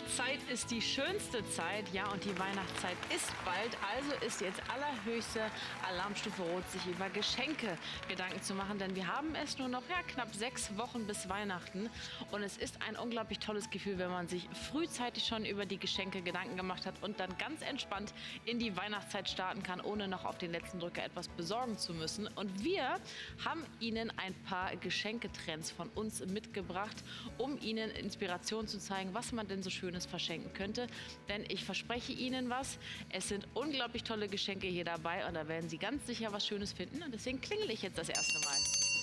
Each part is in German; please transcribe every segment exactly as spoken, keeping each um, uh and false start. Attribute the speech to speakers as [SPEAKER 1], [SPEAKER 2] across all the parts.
[SPEAKER 1] Weihnachtszeit ist die schönste Zeit. Ja, und die Weihnachtszeit ist bald. Also ist jetzt allerhöchste Alarmstufe Rot, sich über Geschenke Gedanken zu machen. Denn wir haben es nur noch ja, knapp sechs Wochen bis Weihnachten. Und es ist ein unglaublich tolles Gefühl, wenn man sich frühzeitig schon über die Geschenke Gedanken gemacht hat und dann ganz entspannt in die Weihnachtszeit starten kann, ohne noch auf den letzten Drücker etwas besorgen zu müssen. Und wir haben Ihnen ein paar Geschenketrends von uns mitgebracht, um Ihnen Inspiration zu zeigen, was man denn so Schönes verschenken könnte. Denn ich verspreche Ihnen was, es sind unglaublich tolle Geschenke hier dabei und da werden Sie ganz sicher was Schönes finden. Und deswegen klingel ich jetzt das erste Mal.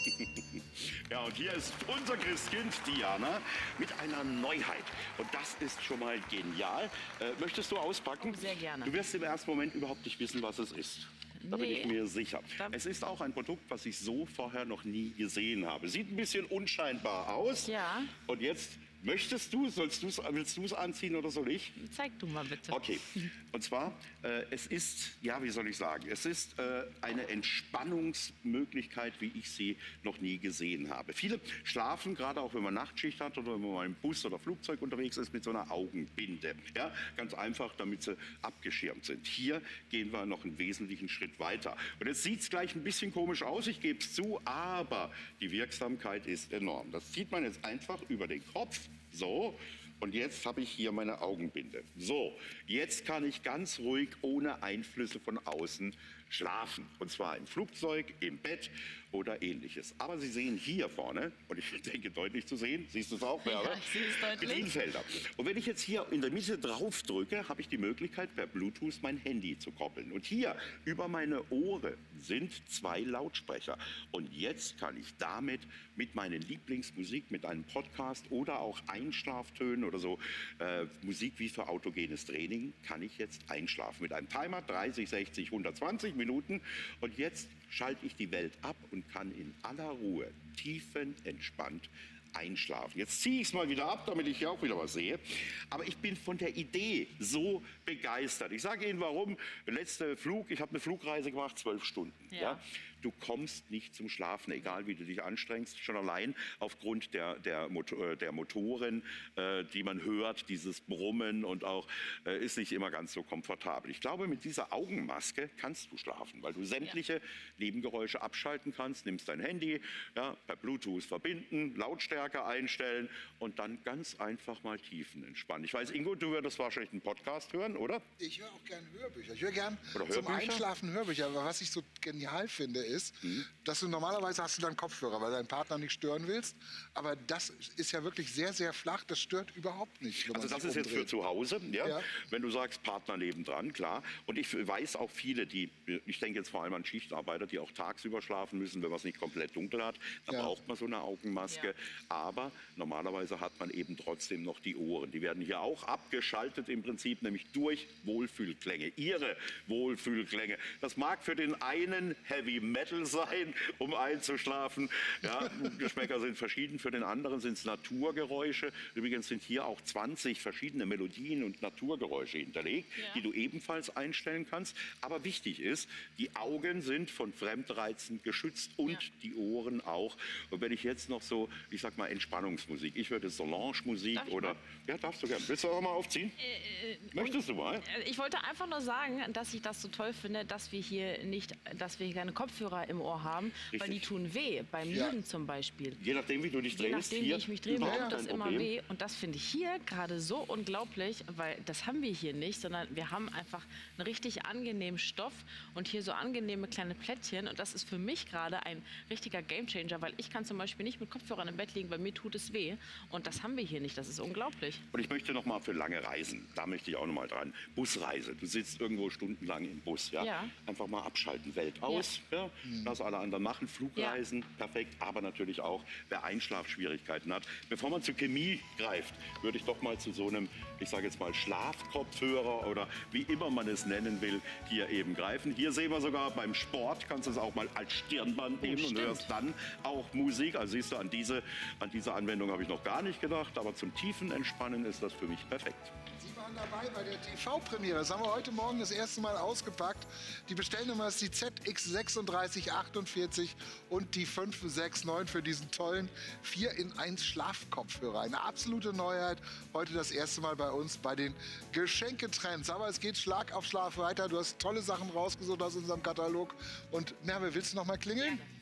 [SPEAKER 2] Ja, und hier ist unser Christkind Diana mit einer Neuheit. Und das ist schon mal genial. Äh, möchtest du auspacken?
[SPEAKER 1] Oh, sehr gerne.
[SPEAKER 2] Du wirst im ersten Moment überhaupt nicht wissen, was es ist. Da bin
[SPEAKER 1] Nee.
[SPEAKER 2] ich mir sicher.
[SPEAKER 1] Da
[SPEAKER 2] Es ist auch ein Produkt, was ich so vorher noch nie gesehen habe. Sieht ein bisschen unscheinbar aus.
[SPEAKER 1] Ja.
[SPEAKER 2] Und jetzt möchtest du, sollst du's, willst du es anziehen oder soll ich?
[SPEAKER 1] Zeig du mal bitte.
[SPEAKER 2] Okay, und zwar, äh, es ist, ja, wie soll ich sagen, es ist äh, eine Entspannungsmöglichkeit, wie ich sie noch nie gesehen habe. Viele schlafen, gerade auch wenn man Nachtschicht hat oder wenn man mal im Bus oder Flugzeug unterwegs ist, mit so einer Augenbinde. Ja, ganz einfach, damit sie abgeschirmt sind. Hier gehen wir noch einen wesentlichen Schritt weiter. Und jetzt sieht es gleich ein bisschen komisch aus, ich gebe es zu, aber die Wirksamkeit ist enorm. Das zieht man jetzt einfach über den Kopf. So, und jetzt habe ich hier meine Augenbinde. So, jetzt kann ich ganz ruhig ohne Einflüsse von außen schlafen. Und zwar im Flugzeug, im Bett oder ähnliches. Aber Sie sehen hier vorne, und ich denke deutlich zu sehen, siehst du es auch,
[SPEAKER 1] Ja,
[SPEAKER 2] Werbe?
[SPEAKER 1] ich sehe es deutlich.
[SPEAKER 2] Bedienfelder. Und wenn ich jetzt hier in der Mitte drauf drücke, habe ich die Möglichkeit, per Bluetooth mein Handy zu koppeln. Und hier über meine Ohren sind zwei Lautsprecher. Und jetzt kann ich damit mit meinen Lieblingsmusik, mit einem Podcast oder auch Einschlaftönen oder so, äh, Musik wie für autogenes Training, kann ich jetzt einschlafen. Mit einem Timer, dreißig, sechzig, hundertzwanzig Minuten. Und jetzt schalte ich die Welt ab und kann in aller Ruhe, tiefenentspannt einschlafen. Jetzt ziehe ich es mal wieder ab, damit ich hier auch wieder was sehe. Aber ich bin von der Idee so begeistert. Ich sage Ihnen warum. Der letzte Flug, ich habe eine Flugreise gemacht, zwölf Stunden.
[SPEAKER 1] Ja.
[SPEAKER 2] Ja. Du kommst nicht zum Schlafen, egal wie du dich anstrengst. Schon allein aufgrund der, der, Motor, der Motoren, äh, die man hört, dieses Brummen und auch äh, ist nicht immer ganz so komfortabel. Ich glaube, mit dieser Augenmaske kannst du schlafen, weil du sämtliche ja. Nebengeräusche abschalten kannst. Nimmst dein Handy, ja, per Bluetooth verbinden, Lautstärke einstellen und dann ganz einfach mal tiefenentspannen. Ich weiß, Ingo, du würdest wahrscheinlich einen Podcast hören, oder?
[SPEAKER 3] Ich höre auch gerne Hörbücher. Ich höre gerne
[SPEAKER 2] Oder
[SPEAKER 3] zum
[SPEAKER 2] Hörbücher?
[SPEAKER 3] Einschlafen Hörbücher. Aber was ich so genial finde, ist,
[SPEAKER 2] Mhm.
[SPEAKER 3] dass du normalerweise hast du dann Kopfhörer, weil du deinen Partner nicht stören willst. Aber das ist ja wirklich sehr, sehr flach. Das stört überhaupt nicht. Wenn
[SPEAKER 2] Also
[SPEAKER 3] man
[SPEAKER 2] das
[SPEAKER 3] sich
[SPEAKER 2] ist jetzt für
[SPEAKER 3] umdreht.
[SPEAKER 2] zu Hause, ja?
[SPEAKER 3] Ja.
[SPEAKER 2] Wenn du sagst Partner nebendran, klar. Und ich weiß auch viele, die, ich denke jetzt vor allem an Schichtarbeiter, die auch tagsüber schlafen müssen, wenn man es nicht komplett dunkel hat. Da
[SPEAKER 3] Ja.
[SPEAKER 2] braucht man so eine Augenmaske.
[SPEAKER 1] Ja.
[SPEAKER 2] Aber normalerweise hat man eben trotzdem noch die Ohren. Die werden hier auch abgeschaltet im Prinzip, nämlich durch Wohlfühlklänge. Ihre Wohlfühlklänge. Das mag für den einen Heavy Metal sein, um einzuschlafen. Ja, Geschmäcker sind verschieden. Für den anderen sind es Naturgeräusche. Übrigens sind hier auch zwanzig verschiedene Melodien und Naturgeräusche hinterlegt,
[SPEAKER 1] Ja.
[SPEAKER 2] die du ebenfalls einstellen kannst. Aber wichtig ist, die Augen sind von Fremdreizen geschützt und
[SPEAKER 1] Ja.
[SPEAKER 2] die Ohren auch. Und wenn ich jetzt noch so, ich sag mal, Entspannungsmusik, ich würde Solange-Musik
[SPEAKER 1] Darf ich
[SPEAKER 2] oder...
[SPEAKER 1] mal?
[SPEAKER 2] Ja, darfst du gerne. Willst du auch mal aufziehen?
[SPEAKER 1] Äh, äh,
[SPEAKER 2] Möchtest du mal?
[SPEAKER 1] Äh, Ich wollte einfach nur sagen, dass ich das so toll finde, dass wir hier nicht, dass wir hier keine Kopfhörer im Ohr haben, weil
[SPEAKER 2] Richtig.
[SPEAKER 1] die tun weh, beim
[SPEAKER 3] Ja.
[SPEAKER 1] Liegen zum Beispiel.
[SPEAKER 2] Je nachdem, wie du dich
[SPEAKER 1] Je
[SPEAKER 2] drehst.
[SPEAKER 1] nachdem, wie
[SPEAKER 2] hier
[SPEAKER 1] ich mich drehe, mir
[SPEAKER 2] überhaupt
[SPEAKER 1] tut das
[SPEAKER 2] kein
[SPEAKER 1] immer
[SPEAKER 2] Problem.
[SPEAKER 1] weh. Und das finde ich hier gerade so unglaublich, weil das haben wir hier nicht, sondern wir haben einfach einen richtig angenehmen Stoff und hier so angenehme kleine Plättchen. Und das ist für mich gerade ein richtiger Gamechanger, weil ich kann zum Beispiel nicht mit Kopfhörern im Bett liegen, bei mir tut es weh. Und das haben wir hier nicht, das ist unglaublich.
[SPEAKER 2] Und ich möchte noch mal für lange Reisen, da möchte ich auch noch mal dran. Busreise, du sitzt irgendwo stundenlang im Bus, ja?
[SPEAKER 1] Ja.
[SPEAKER 2] Einfach mal abschalten, Welt aus, ja? Lass alle anderen machen, Flugreisen, perfekt, aber natürlich auch, wer Einschlafschwierigkeiten hat. Bevor man zur Chemie greift, würde ich doch mal zu so einem, ich sage jetzt mal Schlafkopfhörer oder wie immer man es nennen will, hier eben greifen. Hier sehen wir sogar beim Sport, kannst du es auch mal als Stirnband nehmen und
[SPEAKER 1] stimmt.
[SPEAKER 2] hörst dann auch Musik. Also siehst du, an diese, an diese Anwendung habe ich noch gar nicht gedacht, aber zum tiefen Entspannen ist das für mich perfekt.
[SPEAKER 3] Sieh mal, waren dabei bei der T V-Premiere. Das haben wir heute Morgen das erste Mal ausgepackt. Die Bestellnummer ist die Z X sechs drei acht vier und die fünf sechs neun für diesen tollen vier in eins Schlafkopfhörer. Eine absolute Neuheit. Heute das erste Mal bei uns bei den Geschenketrends. Aber es geht Schlag auf Schlag weiter. Du hast tolle Sachen rausgesucht aus unserem Katalog. Und Merve, willst du noch mal klingeln?
[SPEAKER 1] Gerne.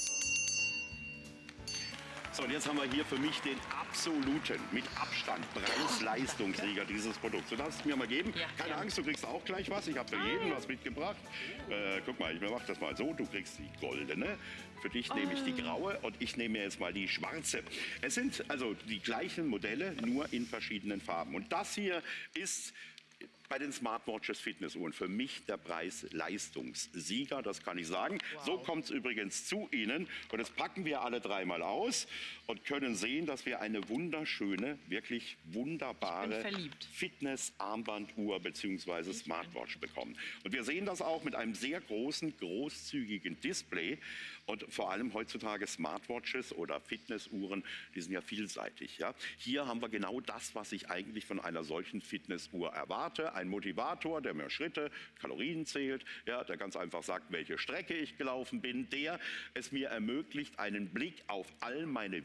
[SPEAKER 2] So, und jetzt haben wir hier für mich den absoluten, mit Abstand, Preis-Leistungssieger dieses Produkts. Du darfst es mir mal geben.
[SPEAKER 1] Ja,
[SPEAKER 2] Keine
[SPEAKER 1] ja.
[SPEAKER 2] Angst, du kriegst auch gleich was. Ich habe für jeden was mitgebracht. Äh, guck mal, ich mache das mal so. Du kriegst die goldene. Für dich nehme ich die graue und ich nehme mir jetzt mal die schwarze. Es sind also die gleichen Modelle, nur in verschiedenen Farben. Und das hier ist bei den Smartwatches Fitnessuhren für mich der Preis-Leistungssieger, das kann ich sagen.
[SPEAKER 1] Wow.
[SPEAKER 2] So kommt es übrigens zu Ihnen. Und das packen wir alle dreimal aus und können sehen, dass wir eine wunderschöne, wirklich wunderbare Fitness-Armbanduhr bzw. Smartwatch bekommen. Und wir sehen das auch mit einem sehr großen, großzügigen Display. Und vor allem heutzutage Smartwatches oder Fitnessuhren, die sind ja vielseitig. Ja? Hier haben wir genau das, was ich eigentlich von einer solchen Fitnessuhr erwarte. Ein Motivator, der mir Schritte, Kalorien zählt, ja, der ganz einfach sagt, welche Strecke ich gelaufen bin, der es mir ermöglicht, einen Blick auf all meine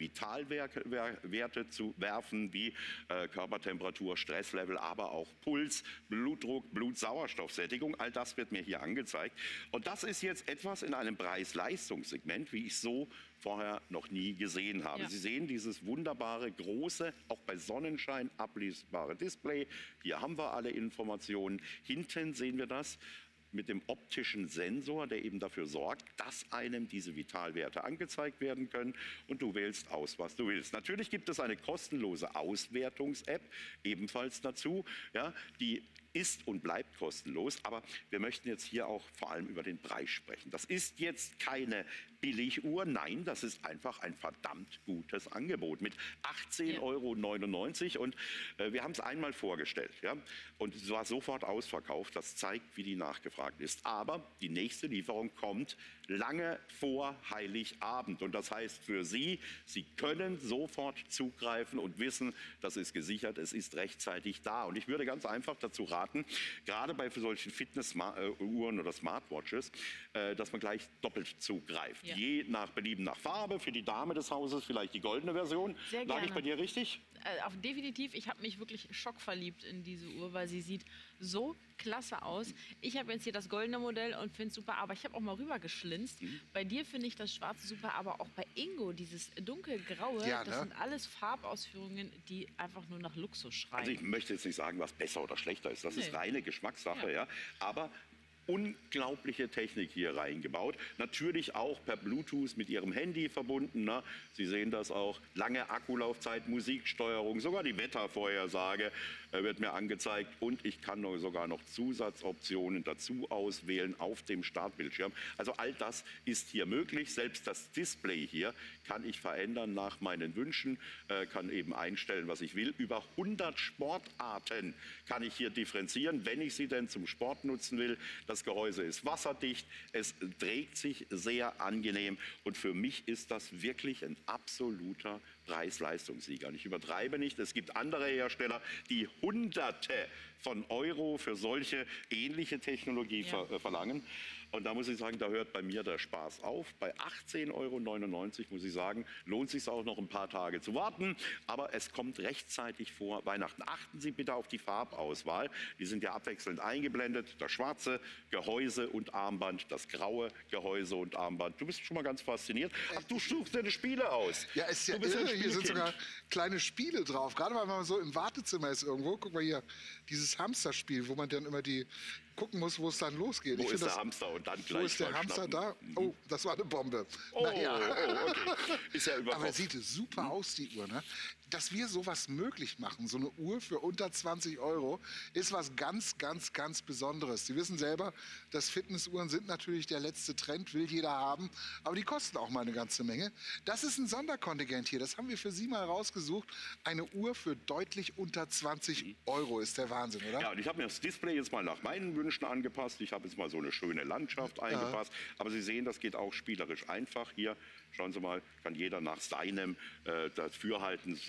[SPEAKER 2] Vitalwerte zu werfen, wie äh, Körpertemperatur, Stresslevel, aber auch Puls, Blutdruck, Blutsauerstoffsättigung. All das wird mir hier angezeigt. Und das ist jetzt etwas in einem Preis-Leistungssegment, wie ich so vorher noch nie gesehen habe.
[SPEAKER 1] Ja.
[SPEAKER 2] Sie sehen dieses wunderbare, große, auch bei Sonnenschein ablesbare Display. Hier haben wir alle Informationen. Hinten sehen wir das mit dem optischen Sensor, der eben dafür sorgt, dass einem diese Vitalwerte angezeigt werden können und du wählst aus, was du willst. Natürlich gibt es eine kostenlose Auswertungs-App ebenfalls dazu, ja, die ist und bleibt kostenlos, aber wir möchten jetzt hier auch vor allem über den Preis sprechen. Das ist jetzt keine Billiguhr, nein, das ist einfach ein verdammt gutes Angebot mit achtzehn Euro neunundneunzig und äh, wir haben es einmal vorgestellt, ja, und es war sofort ausverkauft. Das zeigt, wie die nachgefragt ist. Aber die nächste Lieferung kommt lange vor Heiligabend und das heißt für Sie, Sie können sofort zugreifen und wissen, das ist gesichert, es ist rechtzeitig da. Und ich würde ganz einfach dazu raten, gerade bei solchen Fitnessuhren oder Smartwatches, äh, dass man gleich doppelt zugreift.
[SPEAKER 1] Ja.
[SPEAKER 2] Je nach Belieben nach Farbe, für die Dame des Hauses vielleicht die goldene Version.
[SPEAKER 1] Sehr
[SPEAKER 2] Lag ich
[SPEAKER 1] gerne.
[SPEAKER 2] bei dir richtig?
[SPEAKER 1] Äh, auf, definitiv, ich habe mich wirklich schockverliebt in diese Uhr, weil sie sieht so klasse aus. Ich habe jetzt hier das goldene Modell und finde es super, aber ich habe auch mal rübergeschlinzt. Mhm. Bei dir finde ich das schwarze super, aber auch bei Ingo, dieses dunkelgraue,
[SPEAKER 3] Ja,
[SPEAKER 1] das
[SPEAKER 3] ne?
[SPEAKER 1] sind alles Farbausführungen, die einfach nur nach Luxus schreien.
[SPEAKER 2] Also ich möchte jetzt nicht sagen, was besser oder schlechter ist. Das
[SPEAKER 1] Nee.
[SPEAKER 2] ist reine Geschmackssache,
[SPEAKER 1] Ja.
[SPEAKER 2] ja. Aber unglaubliche Technik hier reingebaut. Natürlich auch per Bluetooth mit Ihrem Handy verbunden. Ne? Sie sehen das auch. Lange Akkulaufzeit, Musiksteuerung, sogar die Wettervorhersage äh, wird mir angezeigt. Und ich kann noch, sogar noch Zusatzoptionen dazu auswählen auf dem Startbildschirm. Also all das ist hier möglich. Selbst das Display hier kann ich verändern nach meinen Wünschen, äh, kann eben einstellen, was ich will. Über hundert Sportarten kann ich hier differenzieren, wenn ich sie denn zum Sport nutzen will. Das Gehäuse ist wasserdicht, es trägt sich sehr angenehm und für mich ist das wirklich ein absoluter Preis-Leistungssieger. Und ich übertreibe nicht, es gibt andere Hersteller, die Hunderte von Euro für solche ähnliche Technologie
[SPEAKER 1] Ja.
[SPEAKER 2] ver äh, verlangen. Und da muss ich sagen, da hört bei mir der Spaß auf. Bei achtzehn Euro neunundneunzig muss ich sagen, lohnt es sich auch noch ein paar Tage zu warten. Aber es kommt rechtzeitig vor Weihnachten. Achten Sie bitte auf die Farbauswahl. Die sind ja abwechselnd eingeblendet. Das schwarze Gehäuse und Armband, das graue Gehäuse und Armband. Du bist schon mal ganz fasziniert. Ach, du suchst deine Spiele aus.
[SPEAKER 3] Ja, ist ja
[SPEAKER 2] Du bist ein
[SPEAKER 3] irre. Hier sind
[SPEAKER 2] Spielkind.
[SPEAKER 3] sogar kleine Spiele drauf. Gerade weil man so im Wartezimmer ist irgendwo. Guck mal hier, dieses Hamsterspiel, wo man dann immer die gucken muss, wo es dann losgeht.
[SPEAKER 2] Wo
[SPEAKER 3] Ich
[SPEAKER 2] ist
[SPEAKER 3] find
[SPEAKER 2] der
[SPEAKER 3] das,
[SPEAKER 2] Hamster? Und dann
[SPEAKER 3] Wo
[SPEAKER 2] gleich
[SPEAKER 3] ist der
[SPEAKER 2] mal
[SPEAKER 3] Hamster
[SPEAKER 2] schnappen.
[SPEAKER 3] da? Oh, das war eine Bombe.
[SPEAKER 2] Oh,
[SPEAKER 3] Naja.
[SPEAKER 2] oh, okay. Ist ja überhaupt.
[SPEAKER 3] Aber sieht super aus, die Uhr. Ne? Dass wir sowas möglich machen, so eine Uhr für unter zwanzig Euro, ist was ganz, ganz, ganz Besonderes. Sie wissen selber, dass Fitnessuhren sind natürlich der letzte Trend, will jeder haben, aber die kosten auch mal eine ganze Menge. Das ist ein Sonderkontingent hier, das haben wir für Sie mal rausgesucht. Eine Uhr für deutlich unter zwanzig Euro, ist der Wahnsinn, oder?
[SPEAKER 2] Ja, und ich habe mir das Display jetzt mal nach meinen Wünschen angepasst. Ich habe jetzt mal so eine schöne Landschaft eingepasst. Aber Sie sehen, das geht auch spielerisch einfach. Hier, schauen Sie mal, kann jeder nach seinem äh, Dafürhalten sich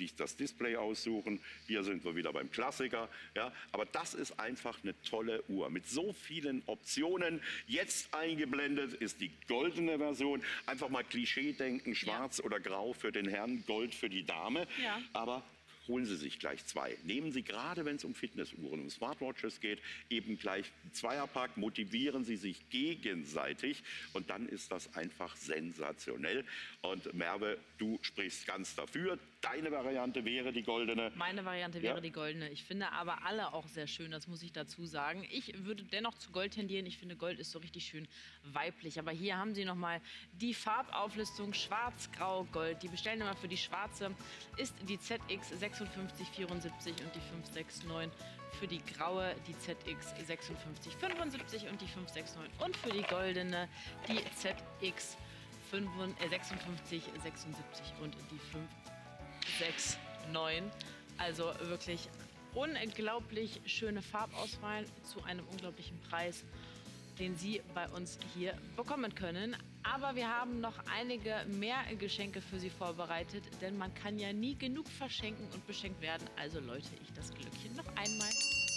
[SPEAKER 2] sich das Display aussuchen. Hier sind wir wieder beim Klassiker. Ja, aber das ist einfach eine tolle Uhr mit so vielen Optionen. Jetzt eingeblendet ist die goldene Version. Einfach mal Klischee denken, schwarz ja. oder grau für den Herrn, Gold für die Dame. Ja. Aber holen Sie sich gleich zwei. Nehmen Sie, gerade wenn es um Fitnessuhren, um Smartwatches geht, eben gleich einen Zweierpack, motivieren Sie sich gegenseitig und dann ist das einfach sensationell. Und Merve, du sprichst ganz dafür. Deine Variante wäre die goldene.
[SPEAKER 1] Meine Variante wäre
[SPEAKER 2] ja.
[SPEAKER 1] die goldene. Ich finde aber alle auch sehr schön, das muss ich dazu sagen. Ich würde dennoch zu Gold tendieren. Ich finde, Gold ist so richtig schön weiblich. Aber hier haben Sie nochmal die Farbauflistung Schwarz, Grau, Gold. Die Bestellnummer für die schwarze ist die Z X sechsundfünfzig vierundsiebzig und die fünf sechs neun. Für die graue die Z X sechsundfünfzig fünfundsiebzig und die fünf sechs neun. Und für die goldene die Z X sechsundfünfzig sechsundsiebzig und die fünf sechs neun. Also wirklich unglaublich schöne Farbauswahl zu einem unglaublichen Preis, den Sie bei uns hier bekommen können. Aber wir haben noch einige mehr Geschenke für Sie vorbereitet, denn man kann ja nie genug verschenken und beschenkt werden. Also läute ich das Glöckchen noch einmal.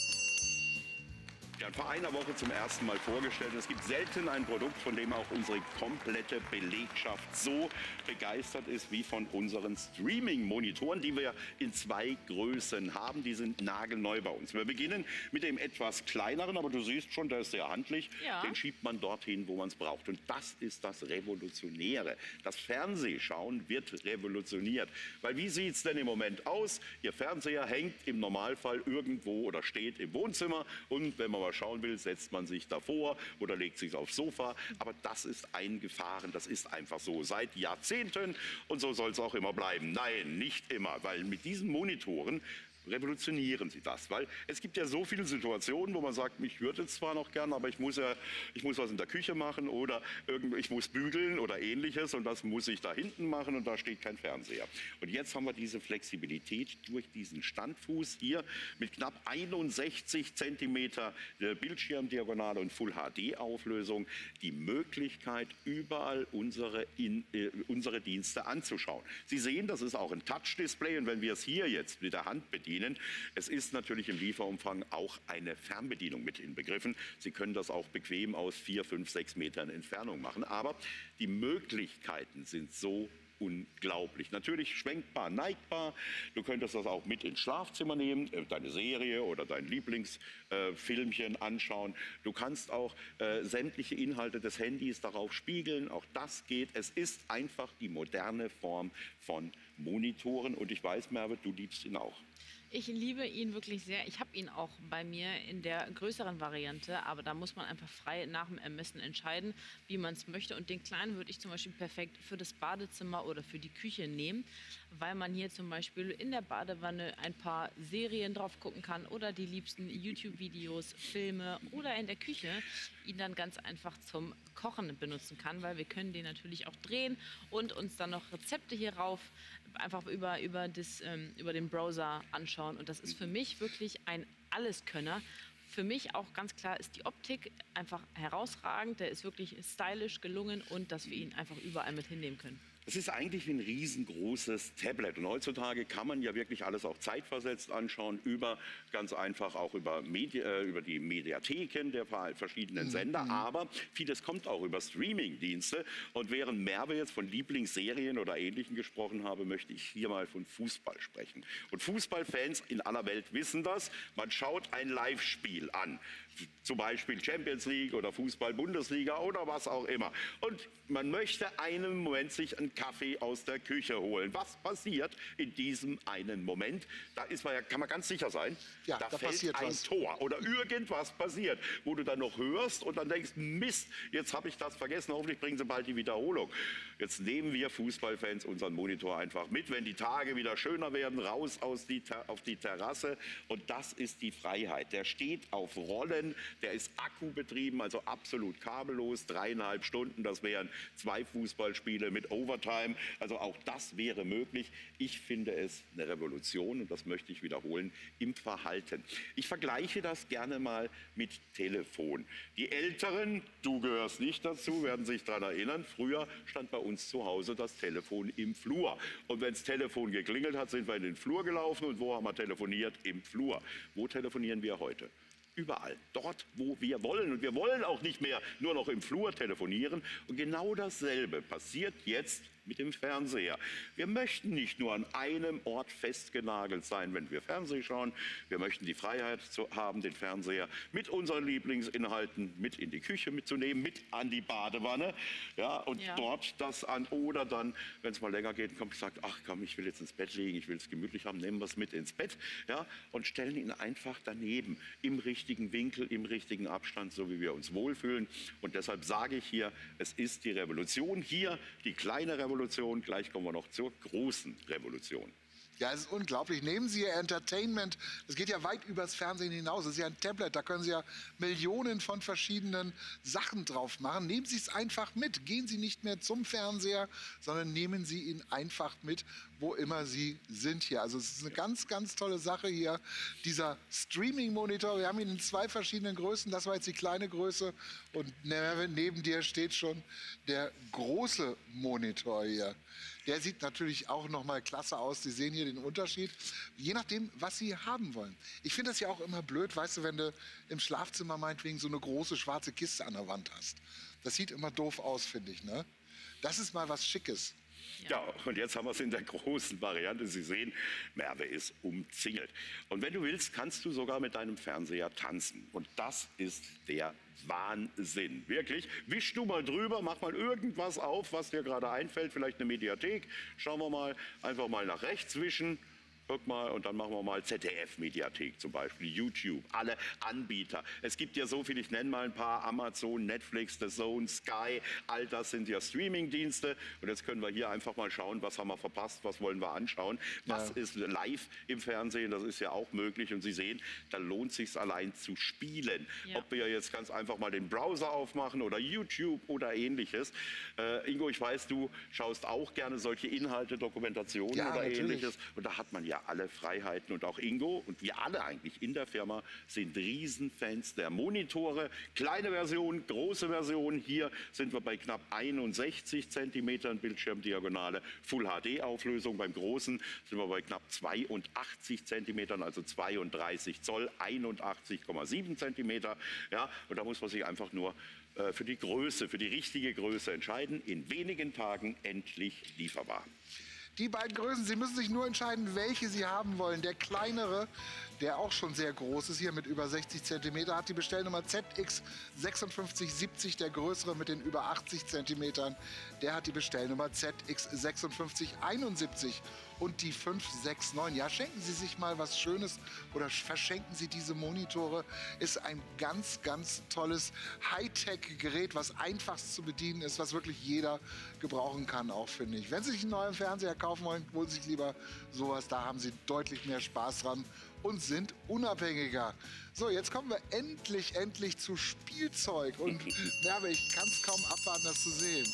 [SPEAKER 2] Ja, vor einer Woche zum ersten Mal vorgestellt. Es gibt selten ein Produkt, von dem auch unsere komplette Belegschaft so begeistert ist wie von unseren Streaming-Monitoren, die wir in zwei Größen haben. Die sind nagelneu bei uns. Wir beginnen mit dem etwas kleineren, aber du siehst schon, der ist sehr handlich. Ja. Den schiebt man dorthin, wo man es braucht. Und das ist das Revolutionäre. Das Fernsehschauen wird revolutioniert. Weil wie sieht es denn im Moment aus? Ihr Fernseher hängt im Normalfall irgendwo oder steht im Wohnzimmer und wenn man mal schauen will, setzt man sich davor oder legt sich aufs Sofa. Aber das ist eingefahren, das ist einfach so seit Jahrzehnten und so soll es auch immer bleiben. Nein, nicht immer, weil mit diesen Monitoren revolutionieren Sie das, weil es gibt ja so viele Situationen, wo man sagt, ich würde zwar noch gern, aber ich muss ja, ich muss was in der Küche machen oder irgend, ich muss bügeln oder ähnliches und das muss ich da hinten machen und da steht kein Fernseher. Und jetzt haben wir diese Flexibilität durch diesen Standfuß hier mit knapp einundsechzig Zentimeter Bildschirmdiagonale und Full H D Auflösung die Möglichkeit, überall unsere, in, äh, unsere Dienste anzuschauen. Sie sehen, das ist auch ein Touch-Display und wenn wir es hier jetzt mit der Hand bedienen, es ist natürlich im Lieferumfang auch eine Fernbedienung mit inbegriffen. Sie können das auch bequem aus vier, fünf, sechs Metern Entfernung machen. Aber die Möglichkeiten sind so unglaublich. Natürlich schwenkbar, neigbar. Du könntest das auch mit ins Schlafzimmer nehmen, deine Serie oder dein Lieblingsfilmchen äh, anschauen. Du kannst auch äh, sämtliche Inhalte des Handys darauf spiegeln. Auch das geht. Es ist einfach die moderne Form von Monitoren. Und ich weiß, Merve, du liebst ihn auch.
[SPEAKER 1] Ich liebe ihn wirklich sehr. Ich habe ihn auch bei mir in der größeren Variante, aber da muss man einfach frei nach dem Ermessen entscheiden, wie man es möchte. Und den kleinen würde ich zum Beispiel perfekt für das Badezimmer oder für die Küche nehmen, weil man hier zum Beispiel in der Badewanne ein paar Serien drauf gucken kann oder die liebsten YouTube-Videos, Filme oder in der Küche ihn dann ganz einfach zum Kochen benutzen kann, weil wir können den natürlich auch drehen und uns dann noch Rezepte hier rauf einfach über, über, das, ähm, über den Browser anschauen. Und das ist für mich wirklich ein Alleskönner. Für mich auch ganz klar ist die Optik einfach herausragend. Der ist wirklich stylisch gelungen und dass wir ihn einfach überall mit hinnehmen können.
[SPEAKER 2] Es ist eigentlich wie ein riesengroßes Tablet und heutzutage kann man ja wirklich alles auch zeitversetzt anschauen, über ganz einfach auch über, Medi äh, über die Mediatheken der verschiedenen Sender, mhm. aber vieles kommt auch über Streaming-Dienste und während Merve jetzt von Lieblingsserien oder Ähnlichem gesprochen habe, möchte ich hier mal von Fußball sprechen. Und Fußballfans in aller Welt wissen das, man schaut ein Live-Spiel an. Zum Beispiel Champions League oder Fußball-Bundesliga oder was auch immer. Und man möchte einen Moment sich einen Kaffee aus der Küche holen. Was passiert in diesem einen Moment? Da ist man ja, kann man ganz sicher sein,
[SPEAKER 3] ja,
[SPEAKER 2] da,
[SPEAKER 3] da
[SPEAKER 2] fällt
[SPEAKER 3] passiert
[SPEAKER 2] ein
[SPEAKER 3] was.
[SPEAKER 2] Tor oder irgendwas passiert, wo du dann noch hörst und dann denkst, Mist, jetzt habe ich das vergessen, hoffentlich bringen sie bald die Wiederholung. Jetzt nehmen wir Fußballfans unseren Monitor einfach mit, wenn die Tage wieder schöner werden, raus aus die, auf die Terrasse und das ist die Freiheit. Der steht auf Rollen, der ist akkubetrieben, also absolut kabellos, dreieinhalb Stunden, das wären zwei Fußballspiele mit Overtime. Primetime. Also auch das wäre möglich. Ich finde es eine Revolution und das möchte ich wiederholen im Verhalten. Ich vergleiche das gerne mal mit Telefon. Die Älteren, du gehörst nicht dazu, werden sich daran erinnern, früher stand bei uns zu Hause das Telefon im Flur. Und wenn das Telefon geklingelt hat, sind wir in den Flur gelaufen. Und wo haben wir telefoniert? Im Flur. Wo telefonieren wir heute? Überall, dort, wo wir wollen. Und wir wollen auch nicht mehr nur noch im Flur telefonieren. Und genau dasselbe passiert jetzt mit dem Fernseher. Wir möchten nicht nur an einem Ort festgenagelt sein, wenn wir Fernsehen schauen. Wir möchten die Freiheit zu haben, den Fernseher mit unseren Lieblingsinhalten mit in die Küche mitzunehmen, mit an die Badewanne. Ja, und ja. dort das an. Oder dann, wenn es mal länger geht, kommt und sagt, ach komm, ich will jetzt ins Bett liegen, ich will es gemütlich haben, nehmen wir es mit ins Bett. Ja, und stellen ihn einfach daneben, im richtigen Winkel, im richtigen Abstand, so wie wir uns wohlfühlen. Und deshalb sage ich hier, es ist die Revolution hier, die kleine Revolution. Revolution. Gleich kommen wir noch zur großen Revolution.
[SPEAKER 3] Ja, es ist unglaublich. Nehmen Sie Ihr Entertainment, das geht ja weit übers Fernsehen hinaus. Das ist ja ein Tablet, da können Sie ja Millionen von verschiedenen Sachen drauf machen. Nehmen Sie es einfach mit. Gehen Sie nicht mehr zum Fernseher, sondern nehmen Sie ihn einfach mit, wo immer Sie sind hier. Also es ist eine ganz, ganz tolle Sache hier. Dieser Streaming-Monitor, wir haben ihn in zwei verschiedenen Größen. Das war jetzt die kleine Größe. Und neben dir steht schon der große Monitor hier. Der sieht natürlich auch noch mal klasse aus. Sie sehen hier den Unterschied, je nachdem, was Sie haben wollen. Ich finde das ja auch immer blöd, weißt du, wenn du im Schlafzimmer meinetwegen so eine große schwarze Kiste an der Wand hast. Das sieht immer doof aus, finde ich, ne? Das ist mal was Schickes.
[SPEAKER 2] Ja, und jetzt haben wir es in der großen Variante. Sie sehen, Merve ist umzingelt. Und wenn du willst, kannst du sogar mit deinem Fernseher tanzen. Und das ist der Wahnsinn. Wirklich. Wisch du mal drüber, mach mal irgendwas auf, was dir gerade einfällt. Vielleicht eine Mediathek. Schauen wir mal. Einfach mal nach rechts wischen. Guck mal, und dann machen wir mal Z D F-Mediathek zum Beispiel, YouTube, alle Anbieter. Es gibt ja so viel, ich nenne mal ein paar, Amazon, Netflix, The Zone, Sky, all das sind ja Streaming-Dienste. Und jetzt können wir hier einfach mal schauen, was haben wir verpasst, was wollen wir anschauen. Was ja. ist live im Fernsehen, das ist ja auch möglich. Und Sie sehen, da lohnt es sich allein zu spielen. Ja. Ob wir jetzt ganz einfach mal den Browser aufmachen oder YouTube oder ähnliches. Äh, Ingo, ich weiß, du schaust auch gerne solche Inhalte, Dokumentationen ja, oder natürlich. Ähnliches. Und da hat man ja alle Freiheiten und auch Ingo und wir alle eigentlich in der Firma sind Riesenfans der Monitore. Kleine Version, große Version. Hier sind wir bei knapp einundsechzig Zentimetern Bildschirmdiagonale, Full H D Auflösung. Beim großen sind wir bei knapp zweiundachtzig Zentimetern, also zweiunddreißig Zoll, einundachtzig Komma sieben Zentimeter. Ja, und da muss man sich einfach nur äh, für die Größe, für die richtige Größe entscheiden. In wenigen Tagen endlich lieferbar.
[SPEAKER 3] Die beiden Größen, Sie müssen sich nur entscheiden, welche Sie haben wollen. Der kleinere, der auch schon sehr groß ist, hier mit über sechzig Zentimeter, hat die Bestellnummer Z X sechsundfünfzig siebzig. Der größere mit den über achtzig Zentimetern, der hat die Bestellnummer Z X sechsundfünfzig einundsiebzig. Und die fünf sechs neun. Ja, schenken Sie sich mal was Schönes oder verschenken Sie diese Monitore. Ist ein ganz, ganz tolles Hightech-Gerät, was einfachst zu bedienen ist, was wirklich jeder gebrauchen kann, auch finde ich. Wenn Sie sich einen neuen Fernseher kaufen wollen, holen Sie sich lieber sowas. Da haben Sie deutlich mehr Spaß dran und sind unabhängiger. So, jetzt kommen wir endlich, endlich zu Spielzeug. Und Merve, ich kann es kaum abwarten, das zu sehen.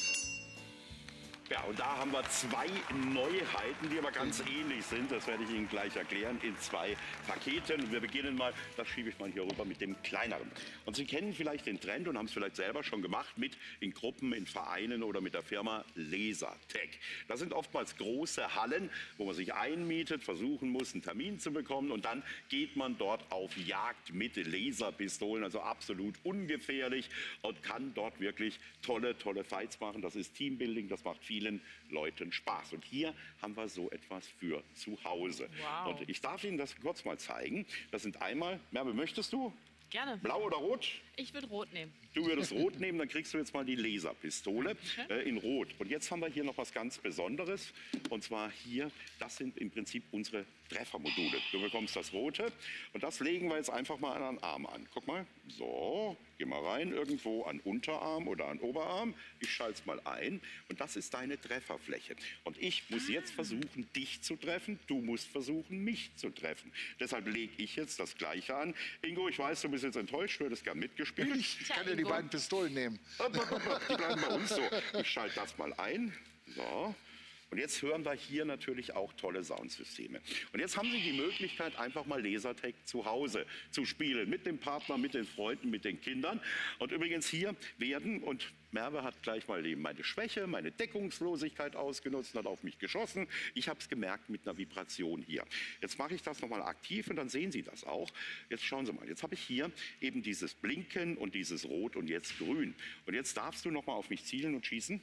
[SPEAKER 2] Ja, und da haben wir zwei Neuheiten, die aber ganz ähnlich sind. Das werde ich Ihnen gleich erklären in zwei Paketen. Und wir beginnen mal, das schiebe ich mal hier rüber, mit dem kleineren. Und Sie kennen vielleicht den Trend und haben es vielleicht selber schon gemacht mit in Gruppen, in Vereinen oder mit der Firma Lasertec. Das sind oftmals große Hallen, wo man sich einmietet, versuchen muss, einen Termin zu bekommen. Und dann geht man dort auf Jagd mit Laserpistolen, also absolut ungefährlich und kann dort wirklich tolle, tolle Fights machen. Das ist Teambuilding, das macht viel vielen Leuten Spaß. Und hier haben wir so etwas für zu Hause.
[SPEAKER 1] Wow.
[SPEAKER 2] Und ich darf Ihnen das kurz mal zeigen. Das sind einmal, Merve, möchtest du?
[SPEAKER 1] Gerne.
[SPEAKER 2] Blau oder rot?
[SPEAKER 1] Ich würde rot nehmen.
[SPEAKER 2] Du würdest rot nehmen, dann kriegst du jetzt mal die Laserpistole äh, in rot. Und jetzt haben wir hier noch was ganz Besonderes. Und zwar hier, das sind im Prinzip unsere Treffermodule. Du bekommst das rote und das legen wir jetzt einfach mal an den Arm an. Guck mal, so, geh mal rein irgendwo an Unterarm oder an Oberarm. Ich schalte es mal ein und das ist deine Trefferfläche. Und ich muss jetzt versuchen, dich zu treffen. Du musst versuchen, mich zu treffen. Deshalb lege ich jetzt das Gleiche an. Ingo, ich weiß, du bist jetzt enttäuscht, du hättest gern mitgespielt.
[SPEAKER 3] Ich kann ja die beiden Pistolen nehmen.
[SPEAKER 2] Die bleiben bei uns so. Ich schalte das mal ein. So. Und jetzt hören wir hier natürlich auch tolle Soundsysteme. Und jetzt haben Sie die Möglichkeit, einfach mal Lasertag zu Hause zu spielen. Mit dem Partner, mit den Freunden, mit den Kindern. Und übrigens hier werden, und Merve hat gleich mal eben meine Schwäche, meine Deckungslosigkeit ausgenutzt, hat auf mich geschossen. Ich habe es gemerkt mit einer Vibration hier. Jetzt mache ich das nochmal aktiv und dann sehen Sie das auch. Jetzt schauen Sie mal, jetzt habe ich hier eben dieses Blinken und dieses Rot und jetzt Grün. Und jetzt darfst du nochmal auf mich zielen und schießen.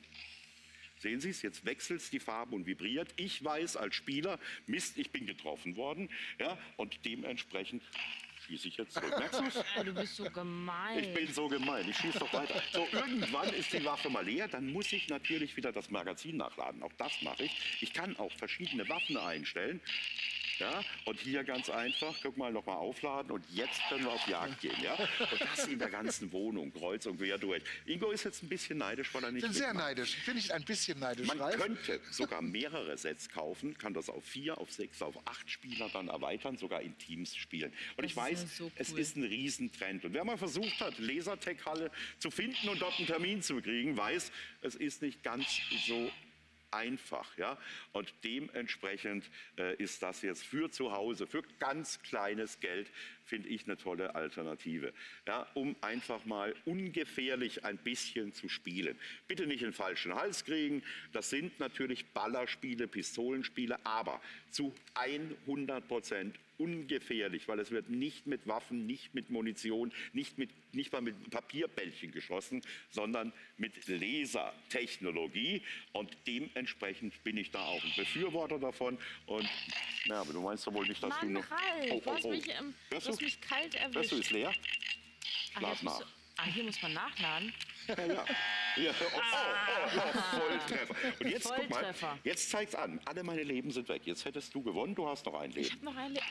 [SPEAKER 2] Sehen Sie es, jetzt wechselt es die Farbe und vibriert. Ich weiß als Spieler, Mist, ich bin getroffen worden. Ja, und dementsprechend schieße ich jetzt zurück. Merkst du es?
[SPEAKER 1] Oh, du bist so gemein.
[SPEAKER 2] Ich bin so gemein, ich schieße doch weiter. So, irgendwann ist die Waffe mal leer, dann muss ich natürlich wieder das Magazin nachladen. Auch das mache ich. Ich kann auch verschiedene Waffen einstellen. Ja, und hier ganz einfach, guck mal, nochmal aufladen und jetzt können wir auf Jagd gehen. Ja? Und das in der ganzen Wohnung, kreuz und quer durch. Ingo ist jetzt ein bisschen neidisch, weil er nicht
[SPEAKER 3] Ich bin sehr
[SPEAKER 2] mitmacht.
[SPEAKER 3] neidisch. Ich bin nicht ein bisschen neidisch,
[SPEAKER 2] Man
[SPEAKER 3] Ralf.
[SPEAKER 2] könnte sogar mehrere Sets kaufen, kann das auf vier, auf sechs, auf acht Spieler dann erweitern, sogar in Teams spielen. Und
[SPEAKER 1] Das
[SPEAKER 2] ich weiß,
[SPEAKER 1] ist so
[SPEAKER 2] es
[SPEAKER 1] cool.
[SPEAKER 2] ist ein Riesentrend. Und wer mal versucht hat, Lasertag-Halle zu finden und dort einen Termin zu kriegen, weiß, es ist nicht ganz so einfach, ja, und dementsprechend äh, ist das jetzt für zu Hause, für ganz kleines Geld, finde ich eine tolle Alternative, ja, um einfach mal ungefährlich ein bisschen zu spielen. Bitte nicht den falschen Hals kriegen, das sind natürlich Ballerspiele, Pistolenspiele, aber zu hundert Prozent ungefährlich, weil es wird nicht mit Waffen, nicht mit Munition, nicht, mit, nicht mal mit Papierbällchen geschossen, sondern mit Lasertechnologie und dementsprechend bin ich da auch ein Befürworter davon und ja, aber du meinst doch wohl nicht, dass
[SPEAKER 1] Mann,
[SPEAKER 2] du noch...
[SPEAKER 1] Ralf, du hast mich, ähm,
[SPEAKER 2] Hörst
[SPEAKER 1] du hast
[SPEAKER 2] du?
[SPEAKER 1] mich kalt
[SPEAKER 2] Hörst
[SPEAKER 1] erwischt.
[SPEAKER 2] du, ist leer?
[SPEAKER 1] Ah,
[SPEAKER 2] Lad
[SPEAKER 1] jetzt musst
[SPEAKER 2] nach.
[SPEAKER 1] du- ah, hier muss man nachladen.
[SPEAKER 2] Ja, ja. Ja, oh, oh, oh, oh, Volltreffer. Und jetzt guck mal,
[SPEAKER 1] Volltreffer.
[SPEAKER 2] jetzt zeigt's an. Alle meine Leben sind weg. Jetzt hättest du gewonnen, du hast noch ein
[SPEAKER 1] Ich
[SPEAKER 2] Leben.
[SPEAKER 1] habe noch ein Le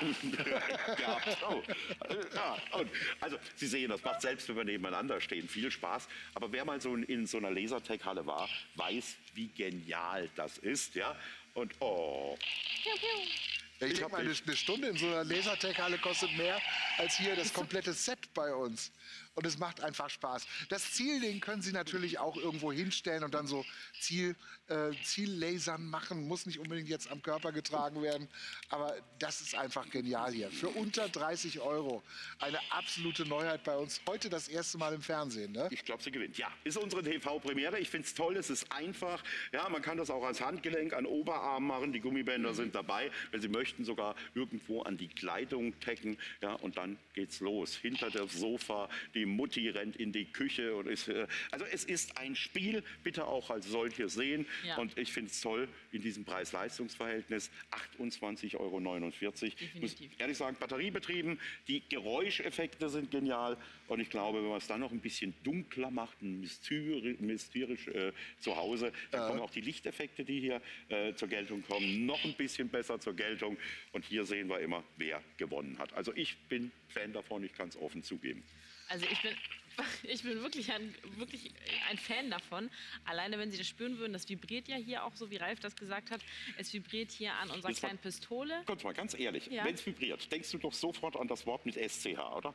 [SPEAKER 2] gehabt. Oh. Ja, und also Sie sehen, das macht selbst, wenn wir nebeneinander stehen, viel Spaß. Aber wer mal so in, in so einer Lasertag-Halle war, weiß, wie genial das ist. Ja? Und oh,
[SPEAKER 1] Piu, piu.
[SPEAKER 3] Ich
[SPEAKER 2] Ich
[SPEAKER 3] denke
[SPEAKER 2] hab
[SPEAKER 3] mal, eine,
[SPEAKER 2] nicht.
[SPEAKER 3] eine Stunde in so einer Lasertag-Halle kostet mehr als hier das komplette Set bei uns. Und es macht einfach Spaß. Das Zielding können Sie natürlich auch irgendwo hinstellen und dann so Ziel, äh, Ziellasern machen. Muss nicht unbedingt jetzt am Körper getragen werden. Aber das ist einfach genial hier. Für unter dreißig Euro. Eine absolute Neuheit bei uns. Heute das erste Mal im Fernsehen, ne?
[SPEAKER 2] ich glaube, sie gewinnt. Ja, ist unsere T V-Premiere. Ich finde es toll, es ist einfach. Ja, man kann das auch als Handgelenk, an Oberarm machen. Die Gummibänder sind dabei. Wenn Sie möchten, sogar irgendwo an die Kleidung tacken. Ja, und dann geht's los. Hinter dem Sofa, die Mutti rennt in die Küche. Und ist, äh, also es ist ein Spiel, bitte auch als solches sehen.
[SPEAKER 1] Ja.
[SPEAKER 2] Und ich finde es toll, in diesem Preis-Leistungs-Verhältnis achtundzwanzig Euro neunundvierzig. Ich muss
[SPEAKER 1] Definitiv.
[SPEAKER 2] ehrlich sagen, batteriebetrieben, die Geräuscheffekte sind genial. Und ich glaube, wenn man es dann noch ein bisschen dunkler macht, mysterisch, mysterisch äh, zu Hause, dann kommen auch die Lichteffekte, die hier äh, zur Geltung kommen, noch ein bisschen besser zur Geltung. Und hier sehen wir immer, wer gewonnen hat. Also ich bin Fan davon, ich kann es offen zugeben.
[SPEAKER 1] Also ich bin, ich bin wirklich ein, wirklich ein Fan davon. Alleine wenn Sie das spüren würden, das vibriert ja hier auch so, wie Ralf das gesagt hat. Es vibriert hier an unserer
[SPEAKER 2] Jetzt mal-
[SPEAKER 1] kleinen Pistole.
[SPEAKER 2] Gott, mal ganz ehrlich,
[SPEAKER 1] Ja.
[SPEAKER 2] wenn es vibriert, denkst du doch sofort an das Wort mit S C H, oder?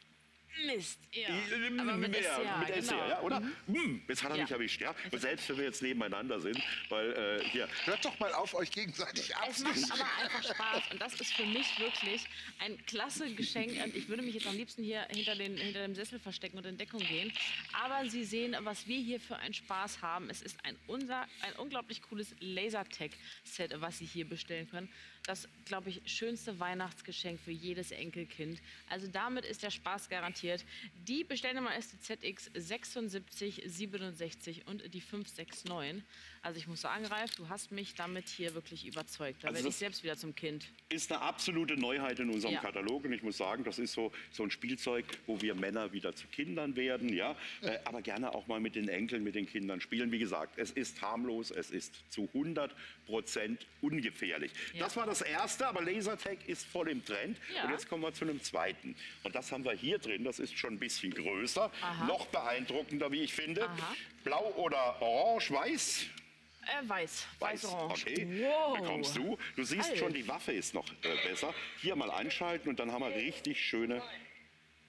[SPEAKER 1] Mist, ja.
[SPEAKER 2] Äh,
[SPEAKER 1] Aber mit S C H,
[SPEAKER 2] mit S C H,
[SPEAKER 1] genau.
[SPEAKER 2] ja, oder? Hm, jetzt hat er
[SPEAKER 1] Ja.
[SPEAKER 2] mich erwischt, ja. Und selbst wenn wir jetzt nebeneinander sind, weil äh, hier,
[SPEAKER 3] Hört doch mal auf, euch gegenseitig
[SPEAKER 1] Es macht
[SPEAKER 3] abzuschießen.
[SPEAKER 1] aber einfach Spaß und das ist für mich wirklich ein klasse Geschenk. Und ich würde mich jetzt am liebsten hier hinter, den, hinter dem Sessel verstecken und in Deckung gehen. Aber Sie sehen, was wir hier für einen Spaß haben. Es ist ein, unser, ein unglaublich cooles Lasertag-Set, was Sie hier bestellen können. Das, glaube ich, schönste Weihnachtsgeschenk für jedes Enkelkind. Also damit ist der Spaß garantiert. Die Bestellnummer ist die Z X sechsundsiebzig siebenundsechzig und die fünf sechs neun. Also ich muss sagen, Ralf, du hast mich damit hier wirklich überzeugt. Da
[SPEAKER 2] Also
[SPEAKER 1] werde ich
[SPEAKER 2] das-
[SPEAKER 1] selbst wieder zum Kind.
[SPEAKER 2] ist eine absolute Neuheit in unserem
[SPEAKER 1] Ja.
[SPEAKER 2] Katalog. Und ich muss sagen, das ist so, so ein Spielzeug, wo wir Männer wieder zu Kindern werden. Ja? Äh, aber gerne auch mal mit den Enkeln, mit den Kindern spielen. Wie gesagt, es ist harmlos, es ist zu hundert Prozent ungefährlich.
[SPEAKER 1] Ja.
[SPEAKER 2] Das war das Erste, aber Lasertag ist voll im Trend.
[SPEAKER 1] Ja.
[SPEAKER 2] Und jetzt kommen wir zu einem Zweiten. Und das haben wir hier drin. Das ist schon ein bisschen größer,
[SPEAKER 1] Aha.
[SPEAKER 2] noch beeindruckender, wie ich finde.
[SPEAKER 1] Aha.
[SPEAKER 2] Blau oder orange, weiß?
[SPEAKER 1] Äh, weiß.
[SPEAKER 2] Weiß,
[SPEAKER 1] Weiß-orange.
[SPEAKER 2] okay.
[SPEAKER 1] Wow.
[SPEAKER 2] Da kommst du. Du siehst
[SPEAKER 1] Alter.
[SPEAKER 2] schon, die Waffe ist noch äh, besser. Hier mal einschalten und dann haben wir richtig schöne...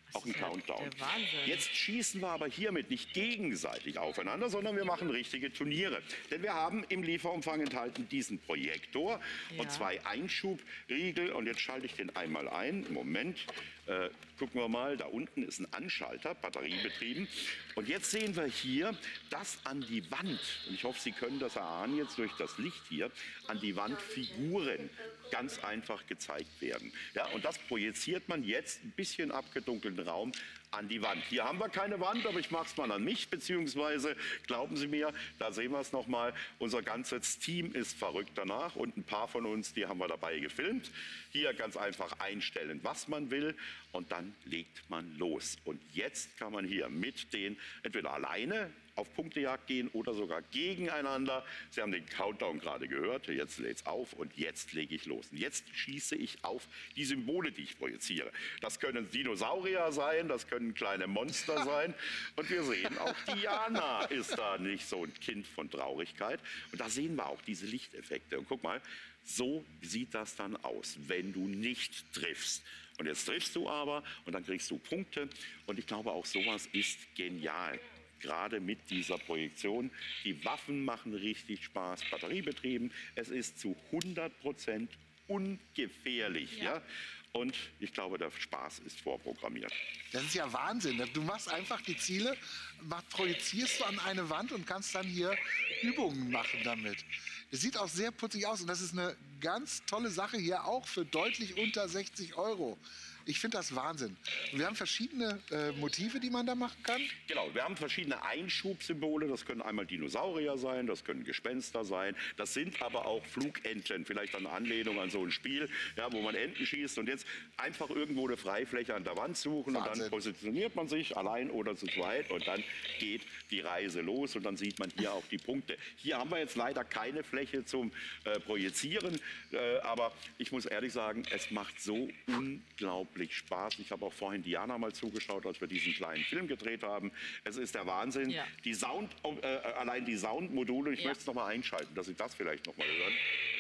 [SPEAKER 2] Auch ein
[SPEAKER 1] ja
[SPEAKER 2] Countdown.
[SPEAKER 1] der Wahnsinn.
[SPEAKER 2] Jetzt schießen wir aber hiermit nicht gegenseitig aufeinander, sondern wir machen richtige Turniere. Denn wir haben im Lieferumfang enthalten diesen Projektor
[SPEAKER 1] Ja.
[SPEAKER 2] und zwei Einschubriegel. Und jetzt schalte ich den einmal ein. Moment, äh, gucken wir mal, da unten ist ein Anschalter, batteriebetrieben. Und jetzt sehen wir hier, dass an die Wand, und ich hoffe, Sie können das erahnen jetzt durch das Licht hier, an die Wand Figuren ganz einfach gezeigt werden. Ja, und das projiziert man jetzt ein bisschen abgedunkelten Raum an die Wand. Hier haben wir keine Wand, aber ich mache es mal an mich, beziehungsweise, glauben Sie mir, da sehen wir es nochmal, unser ganzes Team ist verrückt danach und ein paar von uns, die haben wir dabei gefilmt. Hier ganz einfach einstellen, was man will und dann legt man los. Und jetzt kann man hier mit den, entweder alleine auf Punktejagd gehen oder sogar gegeneinander. Sie haben den Countdown gerade gehört, jetzt lädt es auf und jetzt lege ich los. Und jetzt schieße ich auf die Symbole, die ich projiziere. Das können Dinosaurier sein, das können kleine Monster sein. Und wir sehen, auch Diana ist da nicht so ein Kind von Traurigkeit. Und da sehen wir auch diese Lichteffekte. Und guck mal, so sieht das dann aus, wenn du nicht triffst. Und jetzt triffst du aber und dann kriegst du Punkte. Und ich glaube, auch sowas ist genial. Gerade mit dieser Projektion. Die Waffen machen richtig Spaß, batteriebetrieben. Es ist zu hundert Prozent ungefährlich. Ja. Ja? Und ich glaube, der Spaß ist vorprogrammiert.
[SPEAKER 3] Das ist ja Wahnsinn. Du machst einfach die Ziele, projizierst du an eine Wand und kannst dann hier Übungen machen damit. Es sieht auch sehr putzig aus und das ist eine ganz tolle Sache hier, auch für deutlich unter sechzig Euro. Ich finde das Wahnsinn. Und wir haben verschiedene äh, Motive, die man da machen kann.
[SPEAKER 2] Genau, wir haben verschiedene Einschubsymbole. Das können einmal Dinosaurier sein, das können Gespenster sein. Das sind aber auch Flugenten, vielleicht eine Anlehnung an so ein Spiel, ja, wo man Enten schießt. Und jetzt einfach irgendwo eine Freifläche an der Wand suchen. Wahnsinn. Und dann positioniert man sich allein oder zu zweit. Und dann geht die Reise los. Und dann sieht man hier auch die Punkte. Hier haben wir jetzt leider keine Fläche zum äh, Projizieren. Äh, aber ich muss ehrlich sagen, es macht so unglaublich Spaß. Ich habe auch vorhin Diana mal zugeschaut, als wir diesen kleinen Film gedreht haben. Es ist der Wahnsinn. Ja. Die Sound, äh, allein die Soundmodule, ich ja. möchte es noch mal einschalten, dass Sie das vielleicht noch mal hören.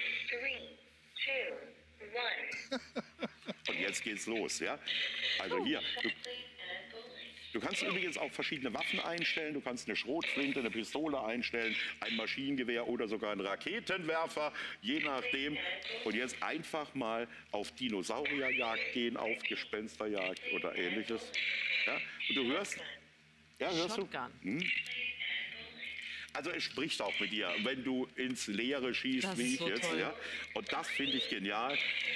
[SPEAKER 2] Three, two, one. Und jetzt geht's los. Ja? Also hier. Du, Du kannst übrigens auch verschiedene Waffen einstellen. Du kannst eine Schrotflinte, eine Pistole einstellen, ein Maschinengewehr oder sogar einen Raketenwerfer, je nachdem. Und jetzt einfach mal auf Dinosaurierjagd gehen, auf Gespensterjagd oder Ähnliches. Ja? Und du hörst... Ja, hörst
[SPEAKER 1] Shotgun.
[SPEAKER 2] du? Hm? Also es spricht auch mit dir, wenn du ins Leere schießt,
[SPEAKER 1] das
[SPEAKER 2] wie ich
[SPEAKER 1] so
[SPEAKER 2] jetzt. Ja? Und das finde ich genial.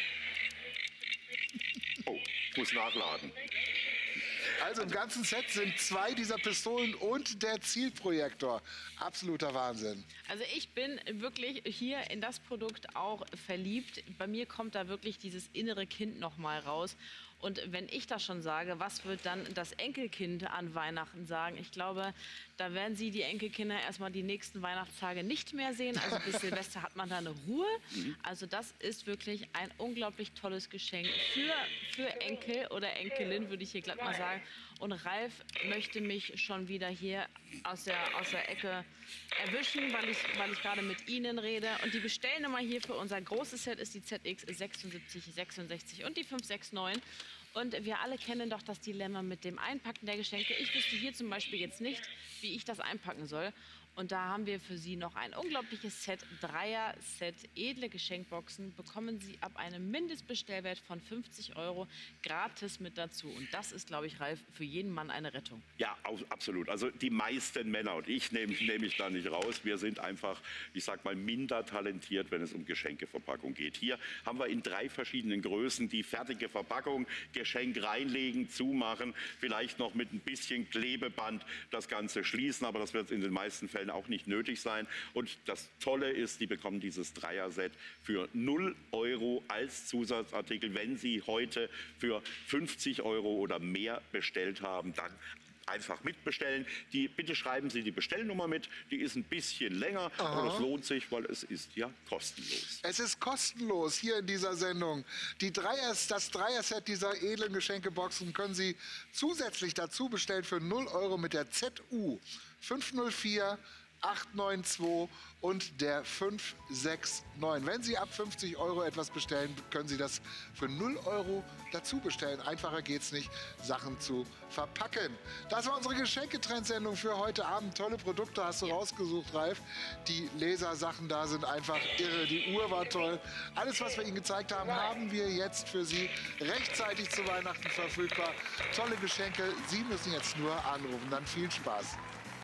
[SPEAKER 2] Oh, ich muss nachladen.
[SPEAKER 3] Also im ganzen Set sind zwei dieser Pistolen und der Zielprojektor. Absoluter Wahnsinn.
[SPEAKER 1] Also ich bin wirklich hier in das Produkt auch verliebt. Bei mir kommt da wirklich dieses innere Kind noch mal raus. Und wenn ich das schon sage, was wird dann das Enkelkind an Weihnachten sagen? Ich glaube, da werden Sie die Enkelkinder erstmal die nächsten Weihnachtstage nicht mehr sehen. Also bis Silvester hat man da eine Ruhe. Also das ist wirklich ein unglaublich tolles Geschenk für, für Enkel oder Enkelin, würde ich hier glatt mal sagen. Und Ralf möchte mich schon wieder hier aus der, aus der Ecke erwischen, weil ich, weil ich gerade mit Ihnen rede. Und die Bestellnummer hier für unser großes Set ist die Z X sechsundsiebzig sechsundsechzig und die fünf sechs neun. Und wir alle kennen doch das Dilemma mit dem Einpacken der Geschenke. Ich wüsste hier zum Beispiel jetzt nicht, wie ich das einpacken soll. Und da haben wir für Sie noch ein unglaubliches Set, Dreier-Set, edle Geschenkboxen, bekommen Sie ab einem Mindestbestellwert von fünfzig Euro gratis mit dazu. Und das ist, glaube ich, Ralf, für jeden Mann eine Rettung.
[SPEAKER 2] Ja, absolut. Also die meisten Männer, und ich nehme nehm mich da nicht raus, wir sind einfach, ich sag mal, minder talentiert, wenn es um Geschenkeverpackung geht. Hier haben wir in drei verschiedenen Größen die fertige Verpackung, Geschenk reinlegen, zumachen, vielleicht noch mit ein bisschen Klebeband das Ganze schließen, aber das wird in den meisten Fällen auch nicht nötig sein. Und das Tolle ist, die bekommen dieses Dreier-Set für null Euro als Zusatzartikel. Wenn Sie heute für fünfzig Euro oder mehr bestellt haben, dann einfach mitbestellen. Die, bitte schreiben Sie die Bestellnummer mit. Die ist ein bisschen länger, Aha. aber das lohnt sich, weil es ist ja kostenlos.
[SPEAKER 3] Es ist kostenlos hier in dieser Sendung. Die Dreier, das Dreier-Set dieser edlen Geschenkeboxen können Sie zusätzlich dazu bestellen für null Euro mit der Z U fünf null vier acht neun zwei und der fünf sechs neun. Wenn Sie ab fünfzig Euro etwas bestellen, können Sie das für null Euro dazu bestellen. Einfacher geht's nicht, Sachen zu verpacken. Das war unsere Geschenketrendsendung für heute Abend. Tolle Produkte hast du rausgesucht, Ralf. Die Lasersachen da sind einfach irre. Die Uhr war toll. Alles, was wir Ihnen gezeigt haben, haben wir jetzt für Sie rechtzeitig zu Weihnachten verfügbar. Tolle Geschenke. Sie müssen jetzt nur anrufen. Dann viel Spaß.